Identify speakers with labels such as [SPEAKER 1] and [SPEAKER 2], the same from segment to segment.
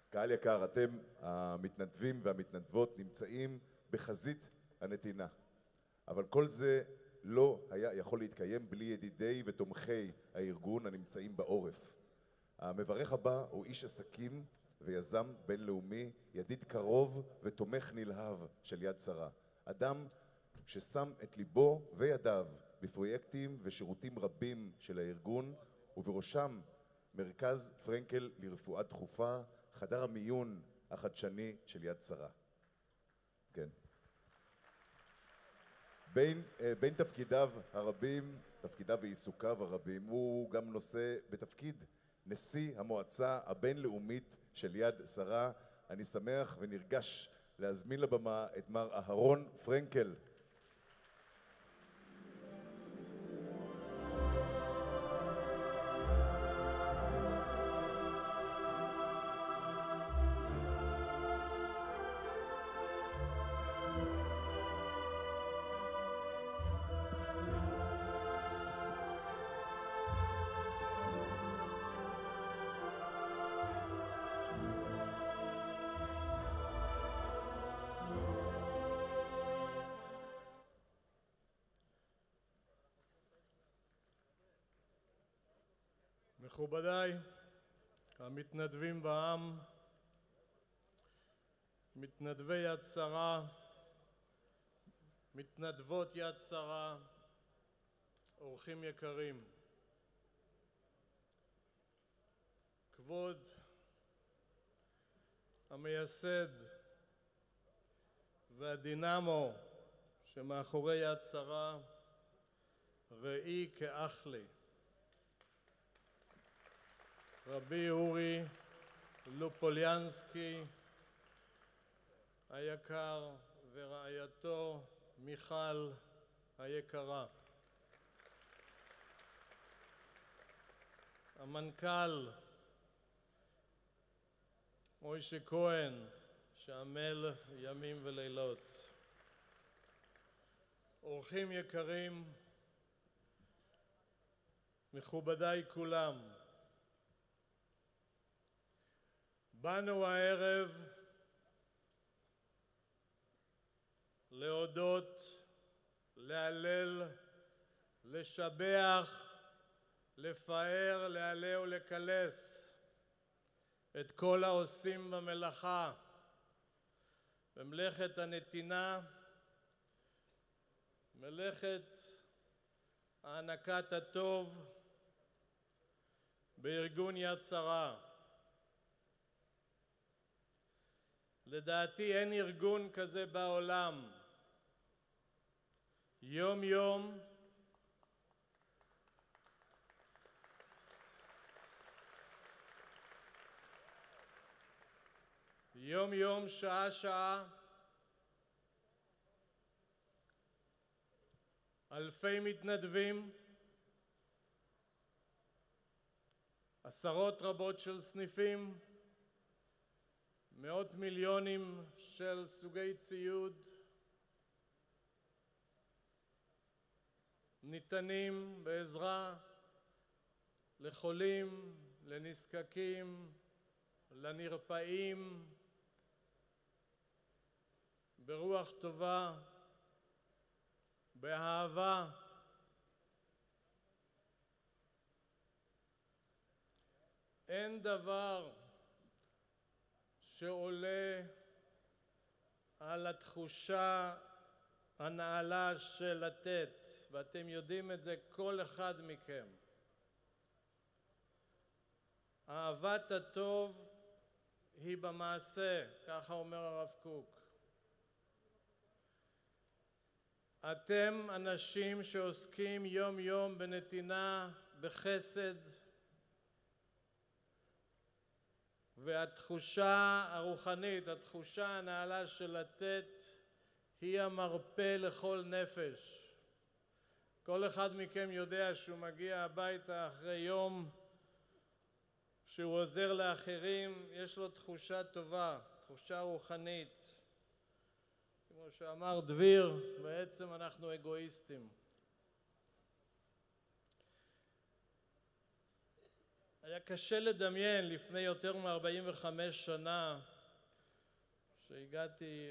[SPEAKER 1] קהל יקר, אתם המתנדבים והמתנדבות נמצאים בחזית הנתינה. אבל כל זה לא היה יכול להתקיים בלי ידידי ותומכי הארגון הנמצאים בעורף. המברך הבא הוא איש עסקים ויזם בינלאומי, ידיד קרוב ותומך נלהב של יד שרה. אדם ששם את ליבו וידיו בפרויקטים ושירותים רבים של הארגון, ובראשם מרכז פרנקל לרפואה דחופה, חדר המיון החדשני של יד שרה. כן. בין תפקידיו הרבים, תפקידיו ועיסוקיו הרבים, הוא גם נושא בתפקיד נשיא המועצה הבינלאומית של יד שרה. אני שמח ונרגש להזמין לבמה את מר אהרון פרנקל.
[SPEAKER 2] מכובדיי, המתנדבים בעם, מתנדבי יד שרה, מתנדבות יד שרה, אורחים יקרים, כבוד המייסד והדינמו שמאחורי יד שרה, ראי כאח לי, רבי אורי לופוליאנסקי היקר ורעייתו מיכל היקרה, המנכ"ל מוישה כהן שעמל ימים ולילות, אורחים יקרים, מכובדיי כולם, באנו הערב להודות, להלל, לשבח, לפאר, להעלה ולקלס את כל העושים במלאכה, במלאכת הנתינה, מלאכת הענקת הטוב בארגון יד שרה. לדעתי אין ארגון כזה בעולם. יום יום, שעה, אלפי מתנדבים, עשרות רבות של סניפים, מאות מיליונים של סוגי ציוד ניתנים בעזרה לחולים, לנזקקים, לנרפאים, ברוח טובה, באהבה. אין דבר שעולה על התחושה הנעלה של לתת, ואתם יודעים את זה כל אחד מכם. אהבת הטוב היא במעשה, ככה אומר הרב קוק. אתם אנשים שעוסקים יום יום בנתינה, בחסד, והתחושה הרוחנית, התחושה הנעלה של לתת, היא המרפא לכל נפש. כל אחד מכם יודע שהוא מגיע הביתה אחרי יום, שהוא עוזר לאחרים, יש לו תחושה טובה, תחושה רוחנית. כמו שאמר דביר, בעצם אנחנו אגואיסטים. היה קשה לדמיין לפני יותר מ-45 שנה שהגעתי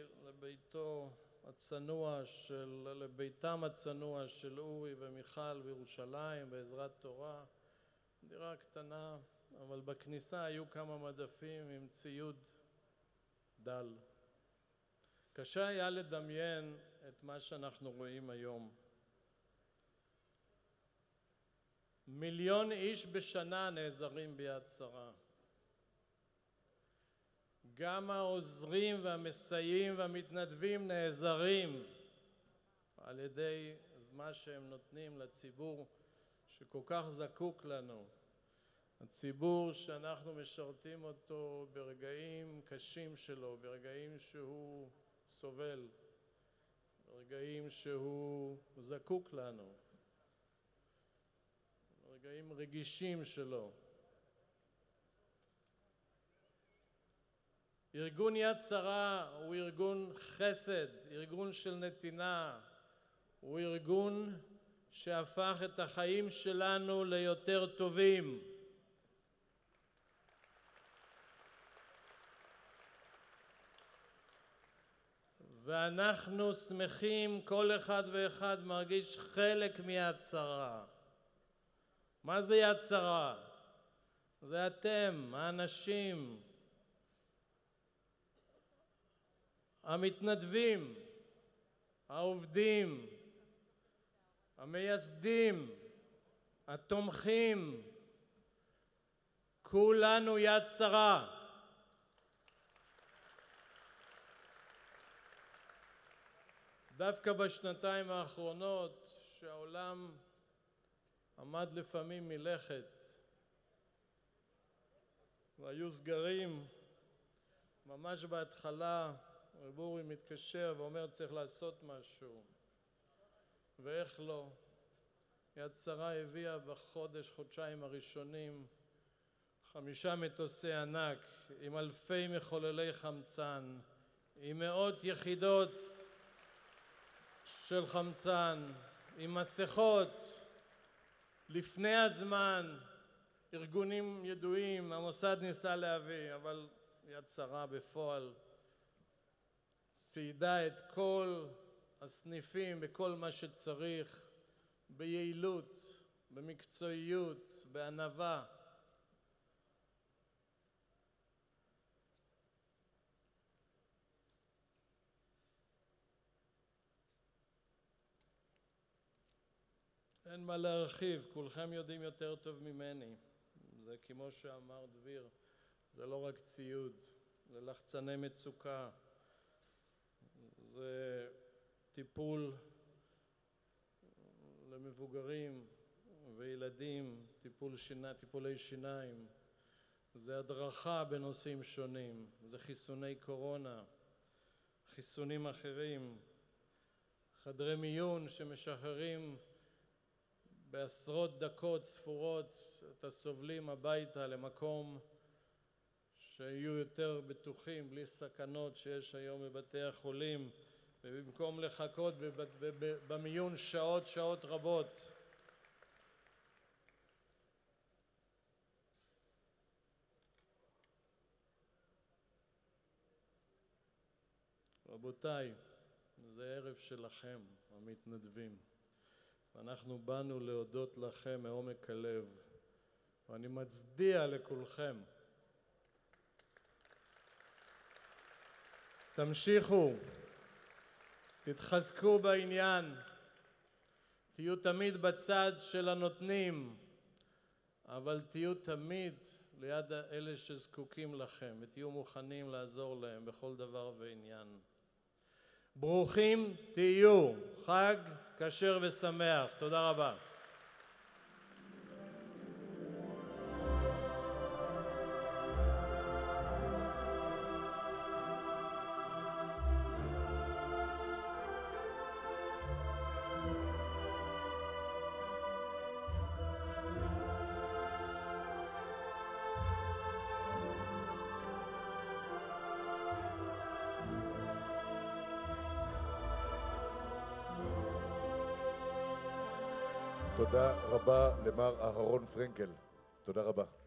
[SPEAKER 2] לביתם הצנוע של אורי ומיכל בירושלים בעזרת תורה, דירה קטנה, אבל בכניסה היו כמה מדפים עם ציוד דל. קשה היה לדמיין את מה שאנחנו רואים היום. 1,000,000 איש בשנה נעזרים ביד שרה. גם העוזרים והמסייעים והמתנדבים נעזרים על ידי מה שהם נותנים לציבור שכל כך זקוק לנו. הציבור שאנחנו משרתים אותו ברגעים קשים שלו, ברגעים שהוא סובל, ברגעים שהוא זקוק לנו, ברגעים רגישים שלו. ארגון יד שרה הוא ארגון חסד, ארגון של נתינה, הוא ארגון שהפך את החיים שלנו ליותר טובים. ואנחנו שמחים, כל אחד ואחד מרגיש חלק מיד שרה. מה זה יד שרה? זה אתם, האנשים, המתנדבים, העובדים, המייסדים, התומכים, כולנו יד שרה. דווקא בשנתיים האחרונות שהעולם עמד לפעמים מלכת והיו סגרים, ממש בהתחלה רב אורי מתקשר ואומר צריך לעשות משהו, ואיך לא. יד שרה הביאה חודשיים הראשונים 5 מטוסי ענק עם אלפי מחוללי חמצן, עם מאות יחידות של חמצן, עם מסכות. לפני הזמן ארגונים ידועים המוסד ניסה להביא, אבל יד שרה בפועל ציידה את כל הסניפים בכל מה שצריך, ביעילות, במקצועיות, בענווה. אין מה להרחיב, כולכם יודעים יותר טוב ממני. זה כמו שאמר דביר, זה לא רק ציוד, זה לחצני מצוקה, זה טיפול למבוגרים וילדים, טיפולי שיניים, זה הדרכה בנושאים שונים, זה חיסוני קורונה, חיסונים אחרים, חדרי מיון שמשחררים בעשרות דקות ספורות את הסובלים הביתה למקום שיהיו יותר בטוחים, בלי סכנות שיש היום בבתי החולים, ובמקום לחכות במיון שעות רבות. רבותיי, זה ערב שלכם, המתנדבים. ואנחנו באנו להודות לכם מעומק הלב, ואני מצדיע לכולכם. תמשיכו, תתחזקו בעניין, תהיו תמיד בצד של הנותנים, אבל תהיו תמיד ליד אלה שזקוקים לכם, ותהיו מוכנים לעזור להם בכל דבר ועניין. ברוכים תהיו, חג כשר ושמח. תודה רבה.
[SPEAKER 1] תודה רבה למר אהרון פרנקל. תודה רבה.